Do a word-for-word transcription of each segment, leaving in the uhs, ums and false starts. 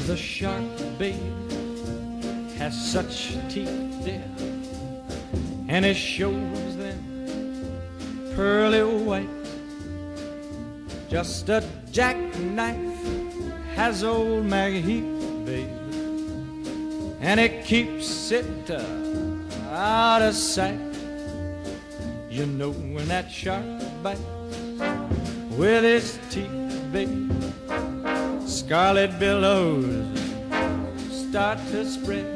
the shark, babe, has such teeth, dear, and it shows them pearly white. Just a jackknife has old Maggie Heath, babe, and it keeps it uh, out of sight. You know when that shark bites with his teeth, babe, scarlet billows start to spread.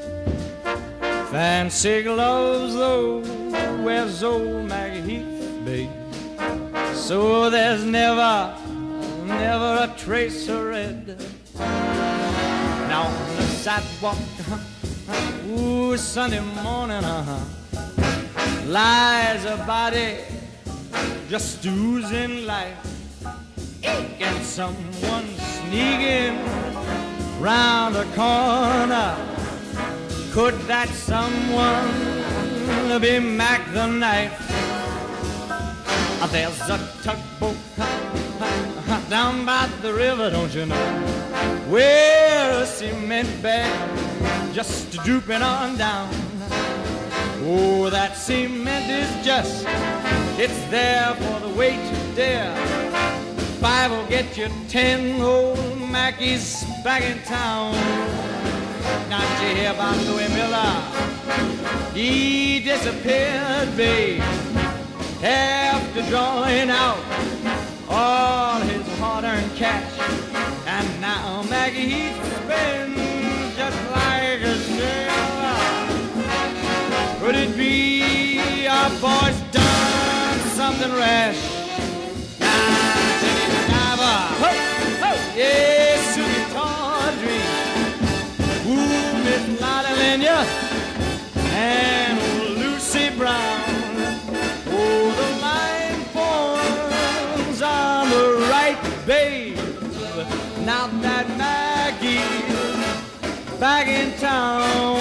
Fancy gloves, though, wears old Maggie Heath, babe, so there's never, never a trace of red. Now on the sidewalk, uh-huh, ooh, Sunday morning, uh-huh, lies a body just oozing life, and someone sneaking round the corner. Could that someone be Mac the Knife? There's a tugboat down by the river, don't you know, where a cement bag just drooping on down. Oh, that cement is just, it's there for the weight to dare. Five will get you ten, old Mackie's back in town. Now did you hear about Louis Miller? He disappeared, babe, after drawing out all his hard-earned cash. And now Maggie Heath spins just like a sailor. Could it be our boy's done something rash? Now Jenny Diver, ho, ho, yeah, Susie Tawdry, ooh, Miss Lotta Lenya, and old Lucy Brown. Oh, the line forms on the right, babe. Now that Maggie's back in town.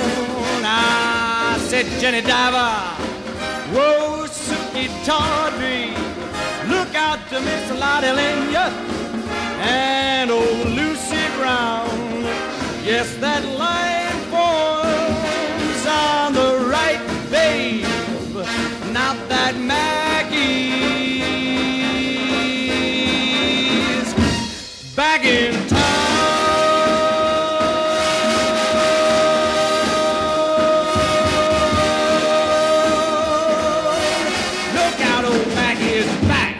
I said, Jenny Diver, whoa, Suki Tawdry, look out to Miss Lotta Lenya and old Lucy Brown. Yes, that line forms on the right, babe. Now that Maggie's back in town. Look out, old Maggie is back.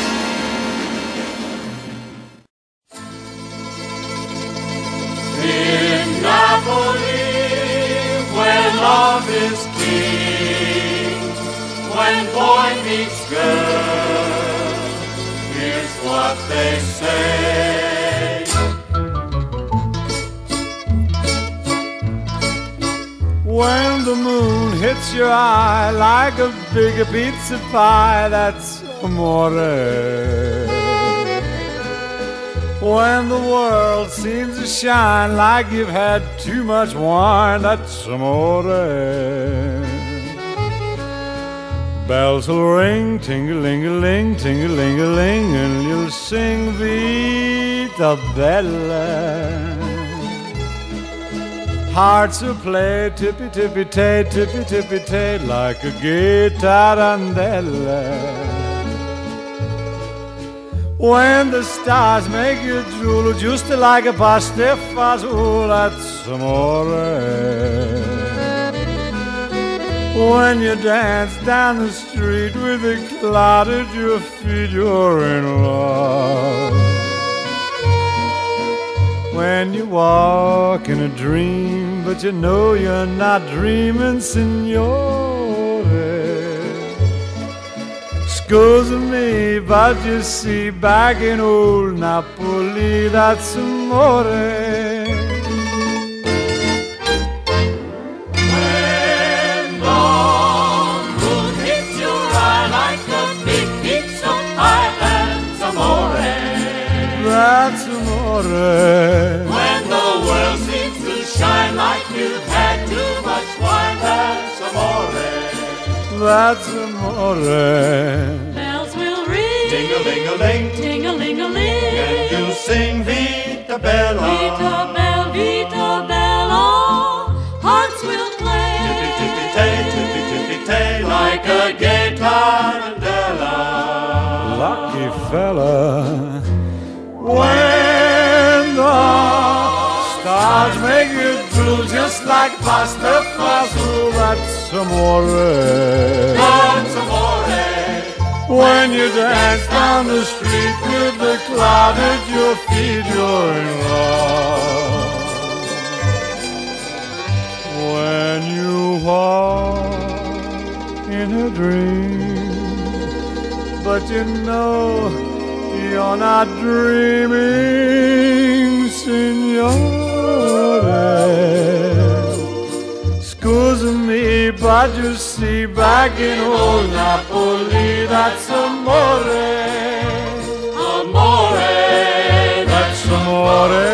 In Napoli, where love is king, when boy meets girl, here's what they say. When the moon hits your eye like a big pizza pie, that's amore. When the world seems to shine like you've had too much wine, that's amore. Bells will ring, ting-a-ling-a-ling, ting-a-ling-a-ling, and you'll sing Vita Bella. Hearts will play tippy-tippy-tay, tippy-tippy-tay, like a gay tarantella. When the stars make you drool, just like a pasta fazool, that's amore. When you dance down the street with a cloud at your feet, you're in love. When you walk in a dream, but you know you're not dreaming, signore. Scusa me, but you see, back in old Napoli, that's amore. That's amore. When the world seems to shine like you've had too much wine, that's amore. That's amore. Bells will ring, Ding-a-ling-a-ling, ting-a-ling-a-ling, and you'll sing Vita Vita Bella. Vita Bella, Vita Bella, hearts will play. Tippy, tippy, tay, tippy, tippy, tay, like a gay tarantella. Lucky fella, when the stars make you drool just like pasta fazool, that's amore. That's amore. When you dance down the street with the cloud at your feet, you're in love. When you walk in a dream, but you know you're not dreaming, signore. Scusa me, but you see, back in old Napoli, that's amore. Amore. That's amore.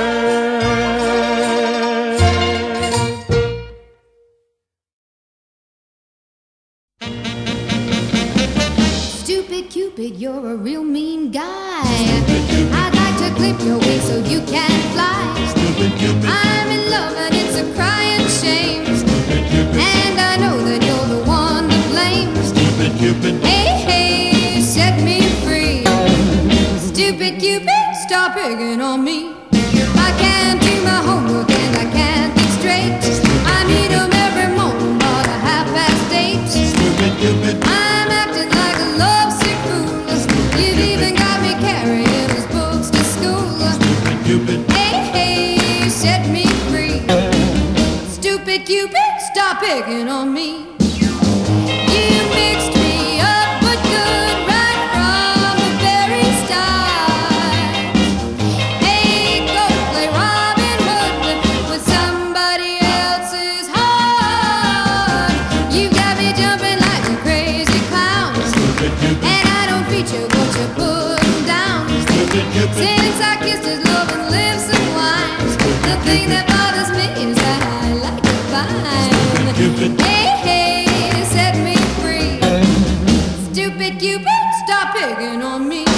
Stupid Cupid, you're a real mean guy. I'd like to clip your wings so you can fly. I'm in love and it's a crying shame. And I know that you're the one to blame. Cupid. Hey, hey, set me free. Stupid Cupid, stop picking on me. I can't do my homework and I can't think straight. I need 'em every morning about a half past eight. Cupid. I'm acting like a lovesick fool. You've even got me carrying his books to school. Cupid. Hey, hey, set me free. Stupid Cupid, stop picking on me. You mixed me up but good right from the very start. Hey, go play Robin Hood with somebody else's heart. You got me jumping like a crazy clown, and I don't feature what you're putting down. Since I kissed his love and lips and wine, the thing that bothers me is that I like to find. Hey, hey, set me free. Stupid Cupid, stop picking on me.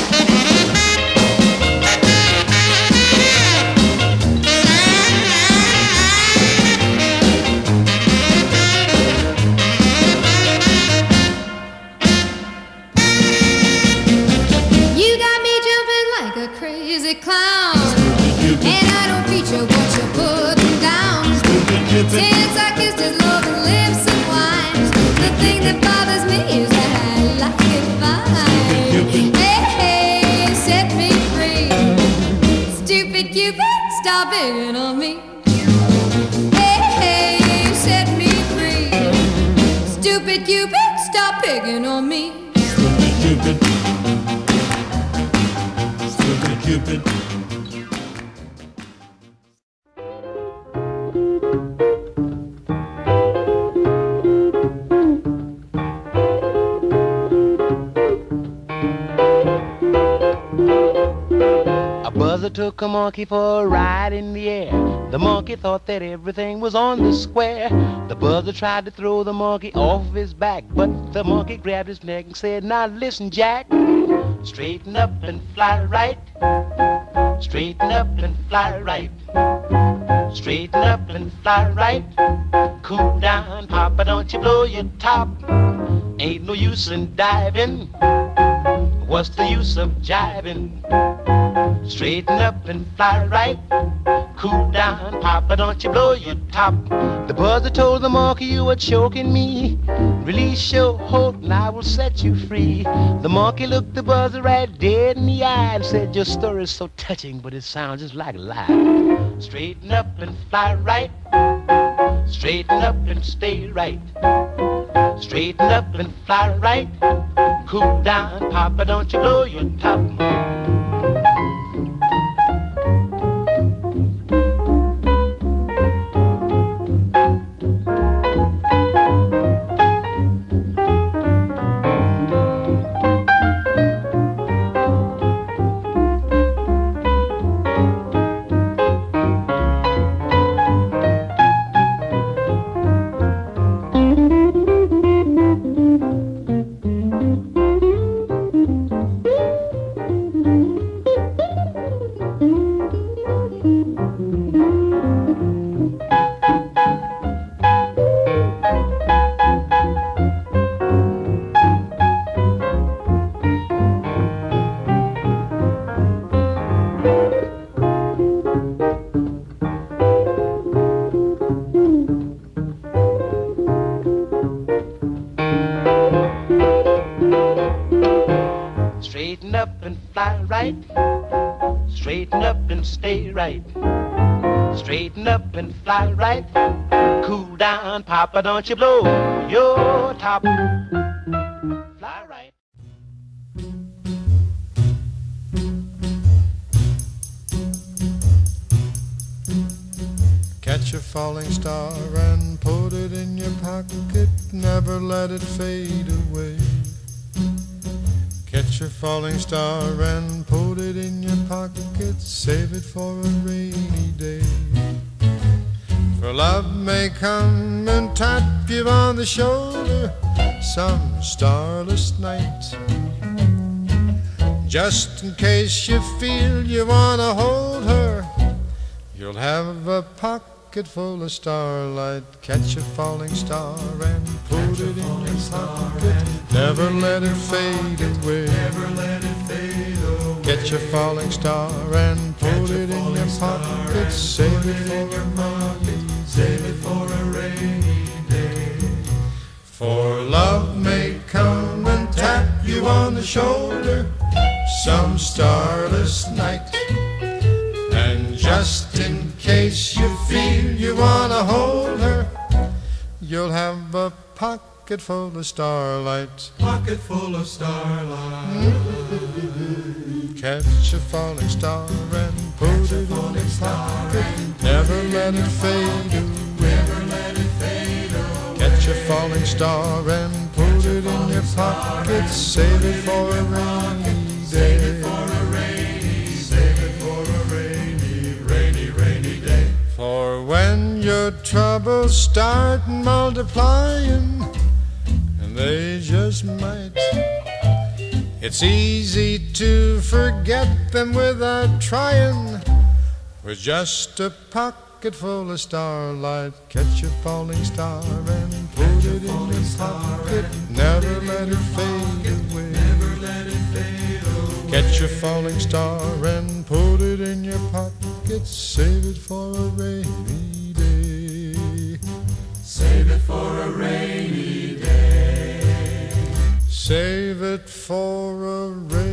You got me jumping like a crazy clown, and I don't feature what you're putting down. Since I kissed his love and lips and wine, the thing that bothers me is that I like it fine. Hey, hey, set me free. Stupid Cupid, stop picking on me. Hey, hey, set me free. Stupid Cupid, stop picking on me. Cupid. Stupid Cupid. A buzzer took a monkey for a ride in the air. The monkey thought that everything was on the square. The buzzer tried to throw the monkey off his back, but the monkey grabbed his neck and said, "Now listen, Jack, straighten up and fly right. Straighten up and fly right. Straighten up and fly right. Cool down, Papa, don't you blow your top. Ain't no use in diving. What's the use of jiving? Straighten up and fly right. Cool down, Papa, don't you blow your top." The buzzer told the monkey, "You are choking me. Release your hold and I will set you free." The monkey looked the buzzer right dead in the eye and said, "Your story is so touching, but it sounds just like a lie. Straighten up and fly right. Straighten up and stay right. Straighten up and fly right. Cool down, Papa, don't you blow your top." Straighten up and fly right. Straighten up and stay right. Straighten up and fly right. Cool down, Papa, don't you blow your top. Fly right. Catch a falling star and put it in your pocket. Never let it fade away. Catch a falling star and put it in your pocket. Save it for a rainy day. For love may come and tap you on the shoulder some starless night. Just in case you feel you want to hold her, you'll have a pocket full of starlight. Catch a falling star and put it in your pocket. Never let it fade away. Never let it fade away. Catch a falling star and put it in your pocket. Save it for a rainy, save it for a rainy day. For love may come and tap you on the shoulder some starless night. And just in case you feel you want to hold her, you'll have a pocket full of starlight. Pocket full of starlight. Mm-hmm. Catch a falling star and put it in your pocket. Never let it fade away. Never let it fade away. Catch a falling star and put it in your pocket. Save it for a rainy day. Save it for a rainy, save it for a rainy, rainy, rainy day. For when your troubles start multiplying, and they just might, it's easy to forget them without trying. With just a pocket full of starlight, catch a falling star and put it in your pocket. Never let it fade away. Never let it fade away. Catch a falling star and put it in your pocket. Save it for a rainy day. Save it for a rainy day. Save it for a rainy day.